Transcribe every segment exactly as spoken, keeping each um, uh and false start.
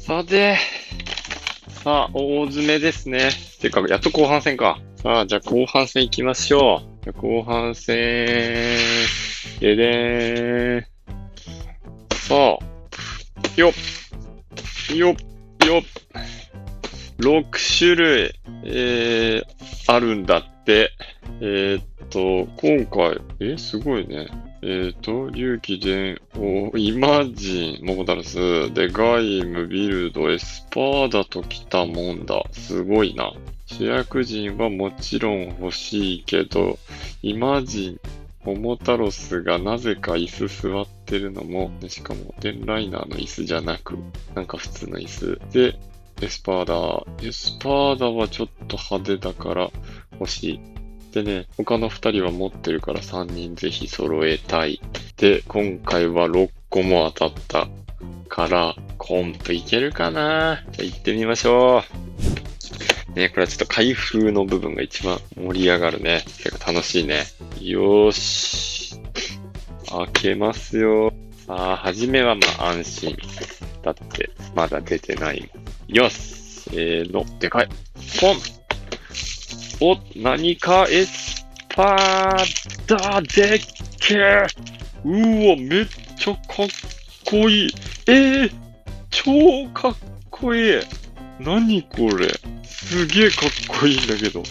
さて、さあ、大詰めですね。てか、やっと後半戦か。さあ、じゃあ後半戦行きましょう。じゃあ後半戦、ででーん。さあ、よっ、よっ、よっ。ろく種類、えー、あるんだって。えー、っと、今回、え、すごいね。えーと、龍騎伝王、イマジン、モコタルス、で、ガイム、ビルド、エスパーダと来たもんだ。すごいな。主役陣はもちろん欲しいけど、イマジン、モモタロスがなぜか椅子座ってるのも、しかもデンライナーの椅子じゃなく、なんか普通の椅子。で、エスパーダ。エスパーダはちょっと派手だから欲しい。でね、他の二人は持ってるから三人ぜひ揃えたい。で、今回はろっこも当たったから、コンプいけるかな？じゃあ行ってみましょう。ね、これはちょっと開封の部分が一番盛り上がるね。結構楽しいね。よーし。開けますよ。さあ、はじめはまあ安心。だって、まだ出てない。よし。せーの。でかい。ポン。お、何かエスパーダでっけー。うわ、めっちゃかっこいい。えー、超かっこいい。何これ。すげえかっこいいんだけど。はい、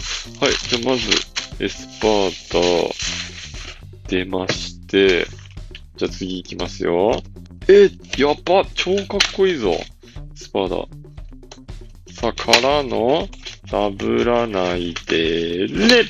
じゃあまず、エスパーダ出まして、じゃあ次行きますよ。え、やば、超かっこいいぞ。スパーダ。さあ、からの、ダブらないでね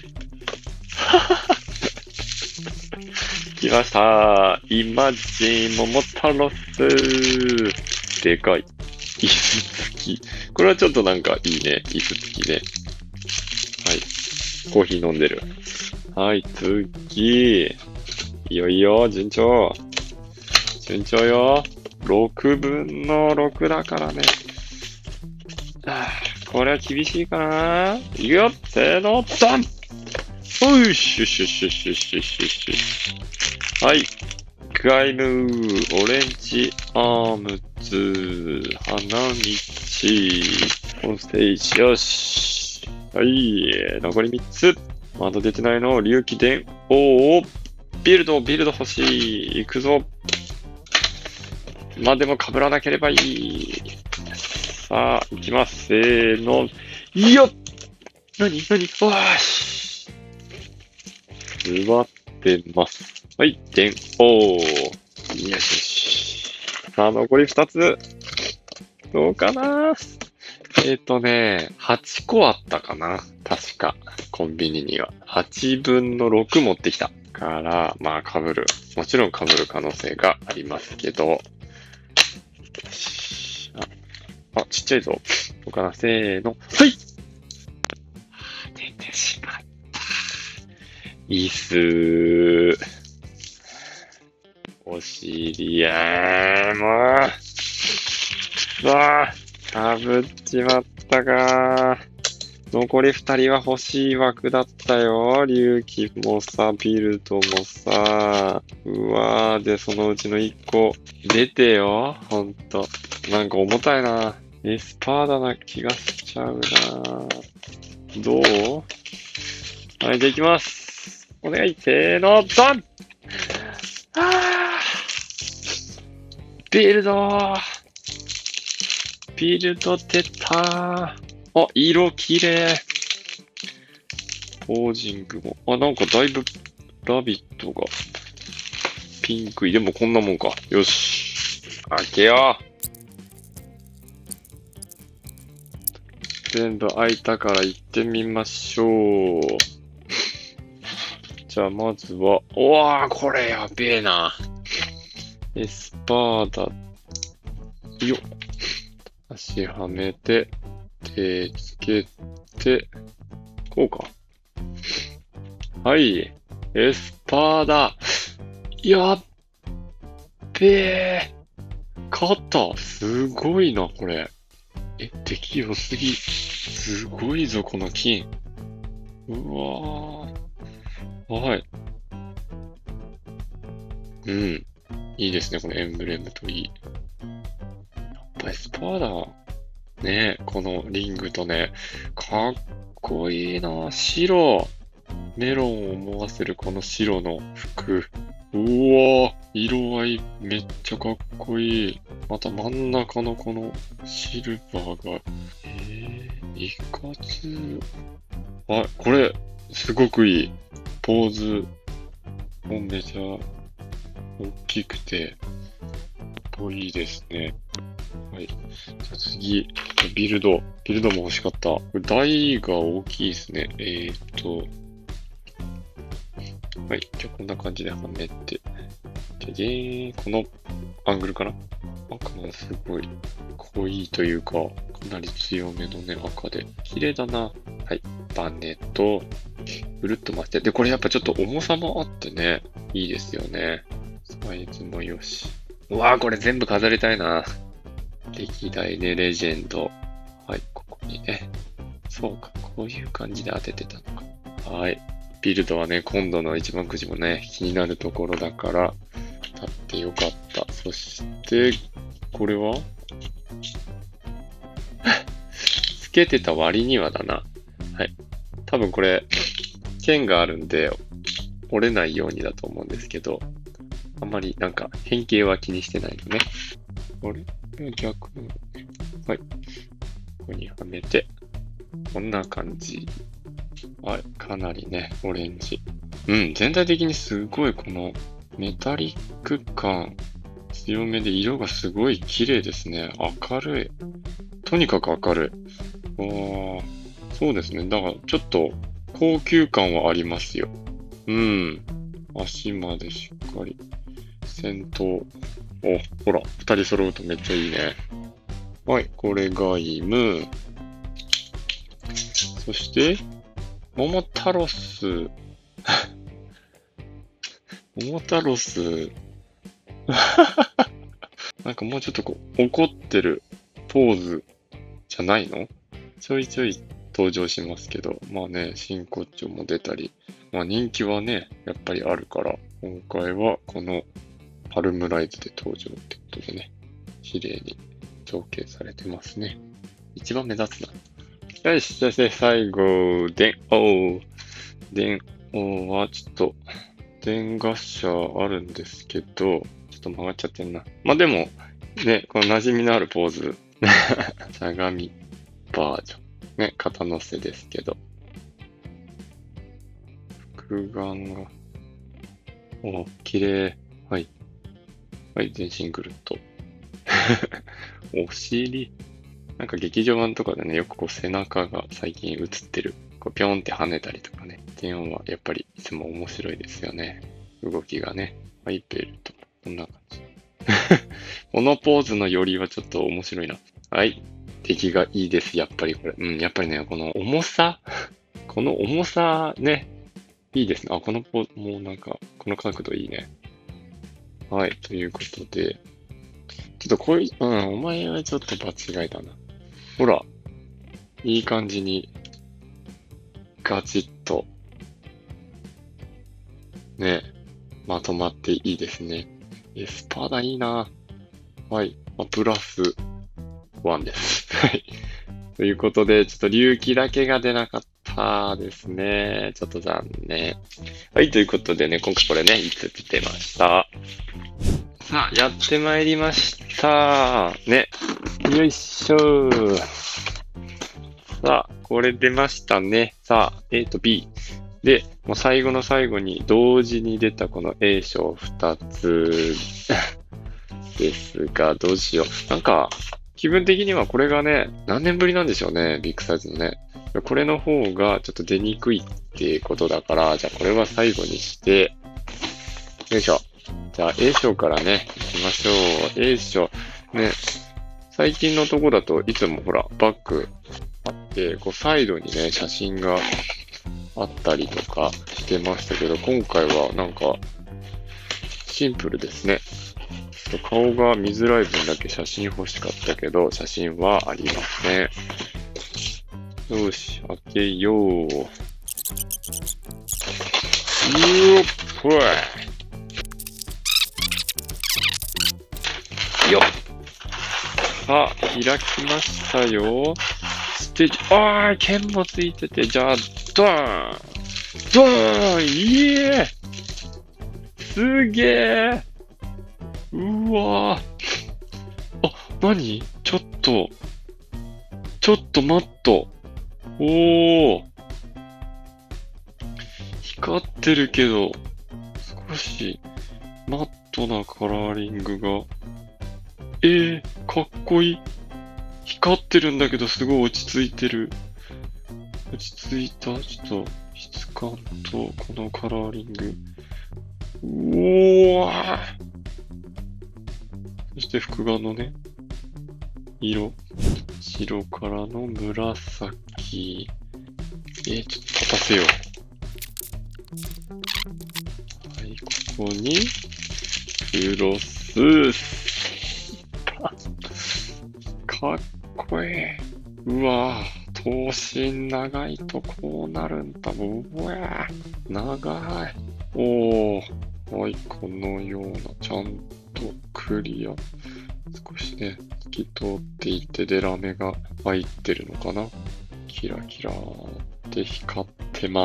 来ましたイマジン、モモタロス。でかい。椅子付き。これはちょっとなんかいいね。椅子付きね。はい。コーヒー飲んでる。はい、次。いいよいいよ、順調。順調よ。ろくぶんのろくだからね。はあ、これは厳しいかな。いくよ、せーの、ドン。おいしよしよしよしよしよしよし。はい。ガイム、オレンジ、アームズ、花道、オンステージ、よし。はい。残りみっつ。まだ出てないの、龍騎伝王、ビルド、ビルド欲しい。行くぞ。まあでも被らなければいい。さあ、行きます。せーの。よっ！なになに？わーし。座ってます。はい、でん、おー。よしよし。さあ、残りふたつ。どうかな？えっとね、はちこあったかな？確か。コンビニには。はちぶんのろく持ってきた。から、まあ、被る。もちろん被る可能性がありますけど。あ、あ、ちっちゃいぞ。どうかな？せーの。はい！出てしまった。いいっすー。お尻やー、もう。さあ、被っちまったかー。残り二人は欲しい枠だったよ。龍騎もさ、ビルドもさ。うわー、で、そのうちの一個、出てよ。ほんと。なんか重たいな。エスパーダな気がしちゃうな。どう？はい、じゃあ行きます。お願い。せーの、ドン！あー！ビルド！ビルド出たー。あ、色綺麗。ポージングも。あ、なんかだいぶ、ラビットが、ピンクい。でもこんなもんか。よし。開けよう。全部開いたから行ってみましょう。じゃあまずは、おわー、これやべえな。エスパーダ。よっ。足はめて、手つけて、こうか。はい。エスパーダ。やっべえ。肩、すごいな、これ。え、敵良すぎ。すごいぞ、この金。うわー。はい。うん。いいですね、このエンブレムといい。やっぱエスパーだ。ね、このリングとね、かっこいいな。白。メロンを思わせるこの白の服。うわ、色合いめっちゃかっこいい。また真ん中のこのシルバーが、えー、いかつ。あ、これ、すごくいい。ポーズもめちゃ大きくて、かっこいいですね。はい。じゃあ次、ビルド。ビルドも欲しかった。これ台が大きいですね。えーっと、はい。じゃあこんな感じではめて。ででーこのアングルかな、赤がすごい濃いというか、かなり強めのね、赤で。綺麗だな。はい。バネと、ぐるっと回して。で、これやっぱちょっと重さもあってね、いいですよね。サイズもよし。うわー、これ全部飾りたいな。歴代ね、レジェンド。はい、ここにね。そうか、こういう感じで当ててたのか。はい。ビルドはね、今度の一番くじもね、気になるところだから、立ってよかった。そして、これはつけてた割にはだな。はい。多分これ、剣があるんで、折れないようにだと思うんですけど、あんまりなんか変形は気にしてないのね。あれ逆なのね。はい。ここにはめて、こんな感じ。はい。かなりね、オレンジ。うん。全体的にすごいこのメタリック感強めで色がすごい綺麗ですね。明るい。とにかく明るい。あー、そうですね。だからちょっと高級感はありますよ。うん。足までしっかり。先頭。お、ほら、二人揃うとめっちゃいいね。はい、これがイム。そして、桃太郎ス。桃太郎ス。なんかもうちょっとこう、怒ってるポーズじゃないの？ちょいちょい登場しますけど、まあね、真骨頂も出たり、まあ人気はね、やっぱりあるから、今回はこのパルムライズで登場ってことでね、綺麗に造形されてますね。一番目立つな。よし、そして最後、電王。電王はちょっと、電ガッシャーあるんですけど、ちょっと曲がっちゃってんな。まあでも、ね、この馴染みのあるポーズ。しゃがみバージョン。ね、肩乗せですけど。複眼が。お、綺麗。はい。はい、全身ぐるっと。お尻。なんか劇場版とかでね、よくこう背中が最近映ってる。こうピョンって跳ねたりとかね。電音はやっぱりいつも面白いですよね。動きがね。はい、ベルト。こんな感じ。このポーズのよりはちょっと面白いな。はい。出来がいいです。やっぱりこれ。うん、やっぱりね、この重さ。この重さね。いいですね。あ、このポーズ、もうなんか、この角度いいね。はい。ということで。ちょっとこういう、うん、お前はちょっと場違いだな。ほら。いい感じに、ガチッと、ね、まとまっていいですね。エスパーダいいな。はい。まあ、プラスワンです。はい。ということで、ちょっと隆起だけが出なかったですね。ちょっと残念。はい。ということでね、今回これね、いつつ出ました。さあ、やってまいりました。ね。よいしょー。さあ、これ出ましたね。さあ、A と B。で、もう最後の最後に同時に出たこの A 賞ふたつですが、どうしよう。なんか、気分的にはこれがね、何年ぶりなんでしょうね。ビッグサイズのね。これの方がちょっと出にくいっていうことだから、じゃあこれは最後にして、よいしょ。じゃあ A 賞からね、行きましょう。A 賞。ね、最近のとこだといつもほら、バッグあって、こうサイドにね、写真があったりとかしてましたけど、今回はなんか、シンプルですね。ちょっと顔が見づらい分だけ写真欲しかったけど、写真はありますね。よし、開けよう。よっほい。よっさあ、開きましたよ。ステージ、あー、剣もついてて、じゃあ、ドーンドーンイエーすげーうわーあ、なにちょっと、ちょっと待った。おー。光ってるけど、少し、マットなカラーリングが。えー、かっこいい。光ってるんだけど、すごい落ち着いてる。落ち着いた。ちょっと、質感と、このカラーリング。うおー。そして、複眼のね、色。白からの紫。えー、ちょっと立たせよう。はい、ここに、クロス。かっこいい。うわぁ、頭身長いとこうなるんだ。うわぁ、長い。おー、はい、このような、ちゃんとクリア。少しね、透き通っていて、デラメが入ってるのかな。キラキラーって光ってます。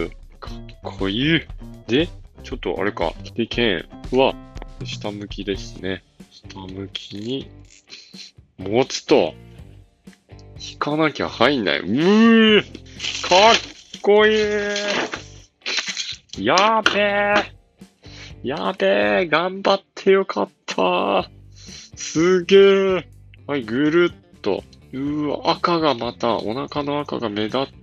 かっこいい。で、ちょっとあれか。で、剣は下向きですね。下向きに持つと、引かなきゃ入んない。うーかっこいいやべえやべえ頑張ってよかったすげえはい、ぐるっと。うーわ、赤がまた、お腹の赤が目立って、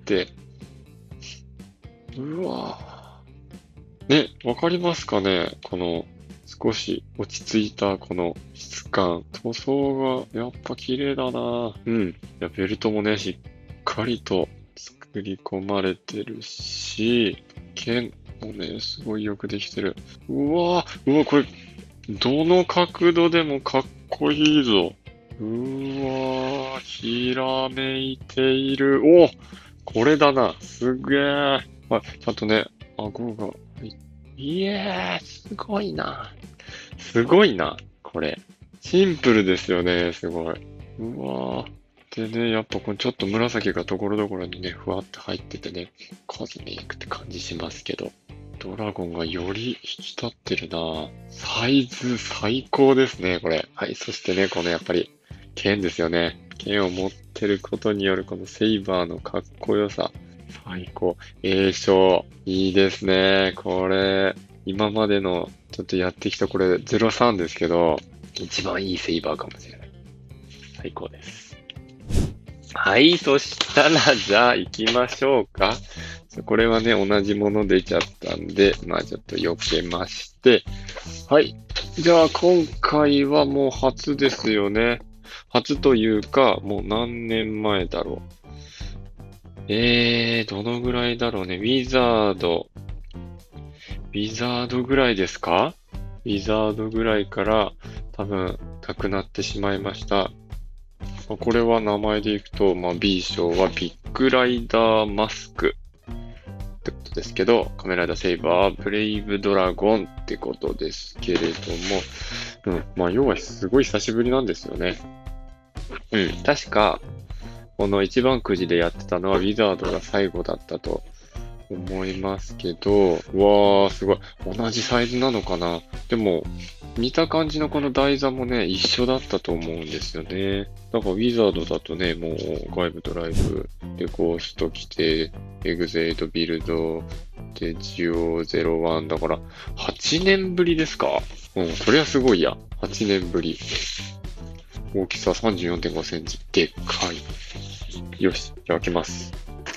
うわね、わかりますかねこの、少し落ち着いたこの質感。塗装がやっぱ綺麗だなうん。いや、ベルトもね、しっかりと作り込まれてるし、剣もね、すごいよくできてる。うわうわ、これ、どの角度でもかっこいいぞ。うわひらめいている。おこれだな。すげえ。はい、ちゃんとね、顎が入っていえー、すごいな。すごいな、これ。シンプルですよね、すごい。うわー。でね、やっぱこのちょっと紫がところどころにね、ふわって入っててね、コスメイクって感じしますけど、ドラゴンがより引き立ってるなサイズ最高ですね、これ。はい、そしてね、このやっぱり、剣ですよね。剣を持ってることによるこのセイバーのかっこよさ。最高。栄翔。いいですね。これ、今までの、ちょっとやってきたこれ、ゼロさんですけど、一番いいセイバーかもしれない。最高です。はい、そしたら、じゃあ行きましょうか。これはね、同じもの出ちゃったんで、まあちょっと避けまして。はい。じゃあ今回はもう初ですよね。初というか、もう何年前だろう。えー、どのぐらいだろうね。ウィザード。ウィザードぐらいですかウィザードぐらいから多分なくなってしまいました。これは名前でいくと、まあ、B 賞はビッグライダーマスクってことですけど、カメライダーセイバー、ブレイブドラゴンってことですけれども、うん、まあ、要はすごい久しぶりなんですよね。うん、確か、この一番くじでやってたのはウィザードが最後だったと思いますけど、わー、すごい。同じサイズなのかなでも、見た感じのこの台座もね、一緒だったと思うんですよね。だからウィザードだとね、もう外部ドライブでゴースト来て、エグゼイドビルドでジオゼロワンだから、はちねんぶりですかうん、これはすごいや。はちねんぶり。大きさ さんじゅうよんてんごセンチ。でっかい。よし、じゃあ開けます。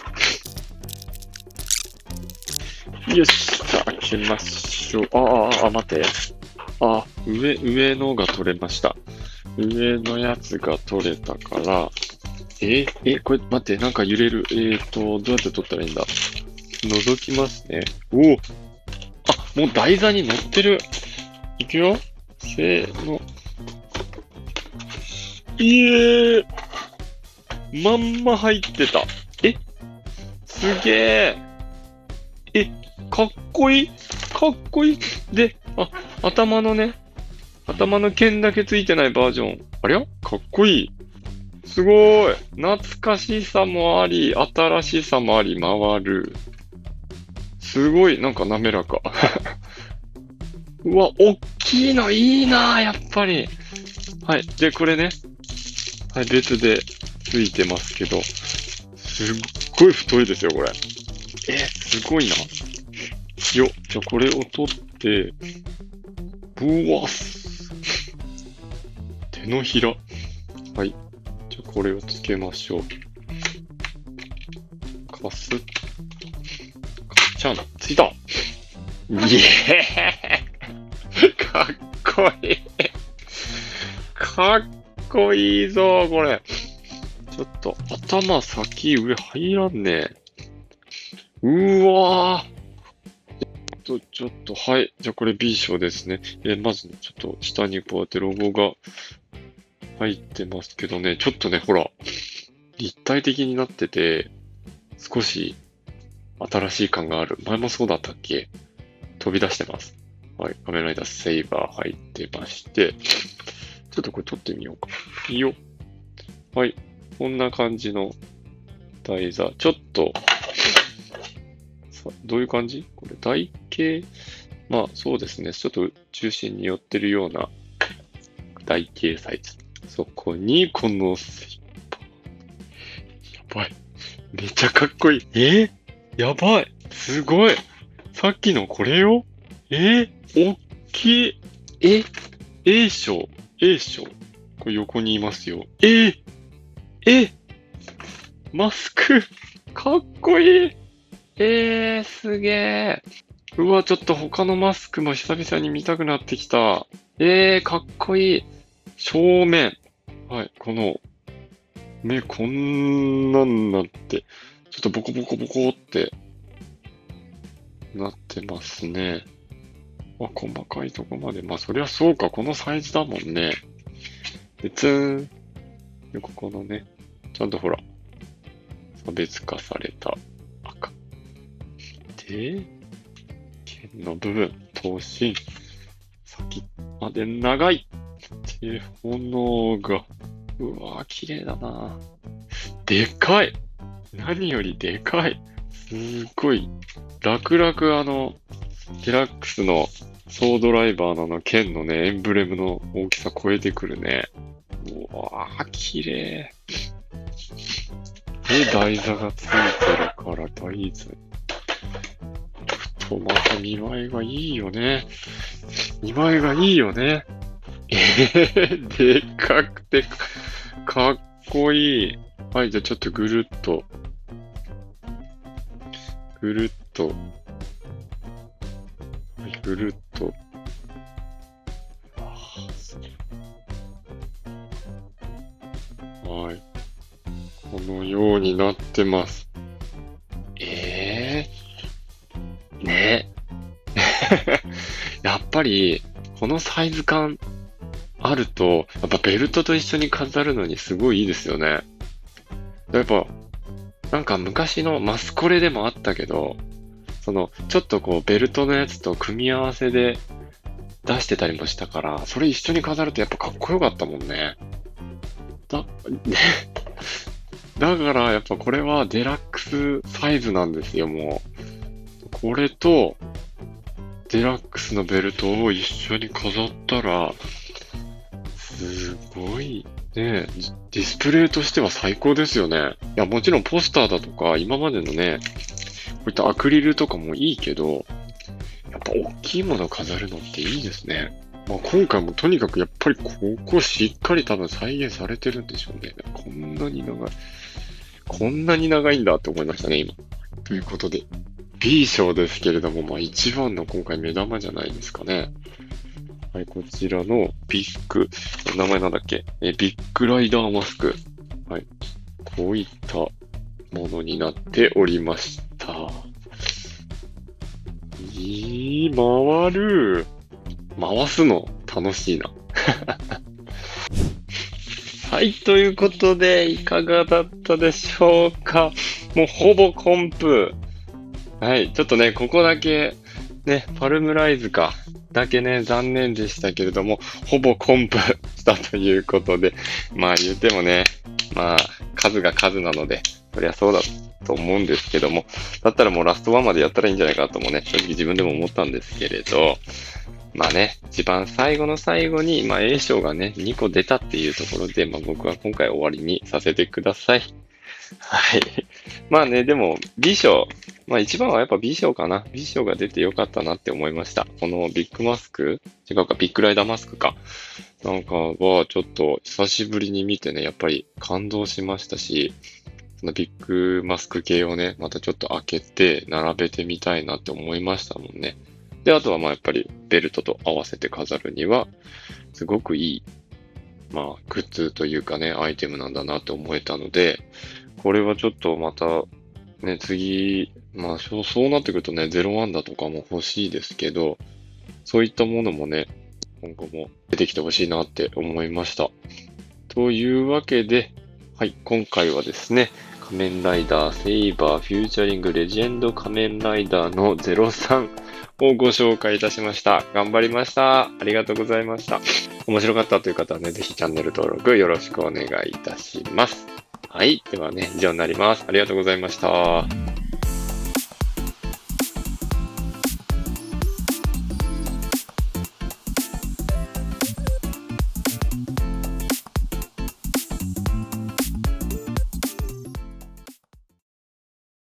よし、じゃあ開けましょう。ああ、あ、待って。あ、上、上のが取れました。上のやつが取れたから、え、え、これ待って、なんか揺れる。えーと、どうやって取ったらいいんだ覗きますね。おおあ、もう台座に乗ってる。いくよ。せーの。いえーまんま入ってた。えすげえ。え、かっこいいかっこいいで、あ、頭のね、頭の剣だけついてないバージョンありゃかっこいい。すごい。懐かしさもあり、新しさもあり、回る。すごい、なんか滑らか。うわ、おっきいのいいな、やっぱり。はい。で、これね。はい、別でついてますけど。すっごい太いですよ、これ。え、すごいな。よ、じゃあこれを取って、うわ、手のひら。はい。じゃあこれをつけましょう。かす。かっちゃん、ついた。イエーイかっこいい。かっこいいぞ、これ。ちょっと、頭先上入らんね。うわぁ。ちょっと、ちょっと、はい。じゃあこれ B 賞ですね。えーまず、ちょっと下にこうやってロゴが入ってますけどね。ちょっとね、ほら、立体的になってて、少し新しい感がある。前もそうだったっけ？飛び出してます。はい。カメラライダーセイバー入ってまして、ちょっとこれ撮ってみようか。いいよ。はい。こんな感じの台座。ちょっと、さどういう感じ？これ台形。まあそうですね。ちょっと中心に寄ってるような台形サイズ。そこにこのセイバー。やばい。めちゃかっこいい。えー、やばい。すごい。さっきのこれよ。えー、おっきい。え ?A 賞。A 賞。これ横にいますよ。えー、えマスク。かっこいい。えー、すげえ。うわ、ちょっと他のマスクも久々に見たくなってきた。えー、かっこいい。正面。はい、この、目こんなんなって、ちょっとボコボコボコってなってますね。あ、細かいとこまで。まあ、そりゃそうか。このサイズだもんね。で、ツーン。で、ここのね、ちゃんとほら、差別化された赤。で、剣の部分、頭身、先まで長い。で、炎が、うわぁ、綺麗だな。でかい。何よりでかい。すっごい。楽々あの、デラックスのソードライバーのあの剣のね、エンブレムの大きさ超えてくるね。うわぁ、綺麗。で、台座がついてるから台座。と、また見栄えがいいよね。見栄えがいいよね。えー、でかくてかっこいい。はい、じゃあちょっとぐるっと、ぐるっと、はい、ぐるっと。はい。このようになってます。ええー、ね。やっぱり、このサイズ感あると、やっぱベルトと一緒に飾るのにすごいいいですよね。やっぱ、なんか昔のマスコレでもあったけど、その、ちょっとこうベルトのやつと組み合わせで出してたりもしたから、それ一緒に飾るとやっぱかっこよかったもんね。だ、ね。だからやっぱこれはデラックスサイズなんですよ、もう。これと、デラックスのベルトを一緒に飾ったら、すごい、ね、ディスプレイとしては最高ですよね。いや、もちろんポスターだとか、今までのね、こういったアクリルとかもいいけど、やっぱ大きいものを飾るのっていいですね。まあ、今回もとにかくやっぱりここしっかり多分再現されてるんでしょうね。こんなに長い。こんなに長いんだって思いましたね、今。ということで、B 賞ですけれども、まあ一番の今回目玉じゃないですかね。はい、こちらのビッグ、名前なんだっけえ、ビッグライダーマスク。はい。こういったものになっておりました。いい、回る。回すの楽しいな。はい、ということで、いかがだったでしょうか。もうほぼコンプ。はい、ちょっとね、ここだけ、ね、パルムライズか。 だけね、残念でしたけれども、ほぼコンプしたということで、まあ言ってもね、まあ数が数なので、そりゃそうだと思うんですけども、だったらもうラストワンまでやったらいいんじゃないかともね、正直自分でも思ったんですけれど、まあね、一番最後の最後に、まあ A 賞がね、にこ出たっていうところで、まあ僕は今回終わりにさせてください。はい。まあね、でも B 賞、まあ一番はやっぱ B 賞かな。B 賞が出てよかったなって思いました。このビッグマスク違うか、ビッグライダーマスクか。なんかはちょっと久しぶりに見てね、やっぱり感動しましたし、そのビッグマスク系をね、またちょっと開けて並べてみたいなって思いましたもんね。で、あとはまあやっぱりベルトと合わせて飾るには、すごくいい、まあグッズというかね、アイテムなんだなって思えたので、これはちょっとまた、ね、次、まあそうそうなってくるとね、ゼロワンだとかも欲しいですけど、そういったものもね、今後も出てきてほしいなって思いました。というわけで、はい、今回はですね、仮面ライダーセイバーフューチャリングレジェンド仮面ライダーのゼロさんをご紹介いたしました。頑張りました。ありがとうございました。面白かったという方はね、ぜひチャンネル登録よろしくお願いいたします。はい。ではね、以上になります。ありがとうございました。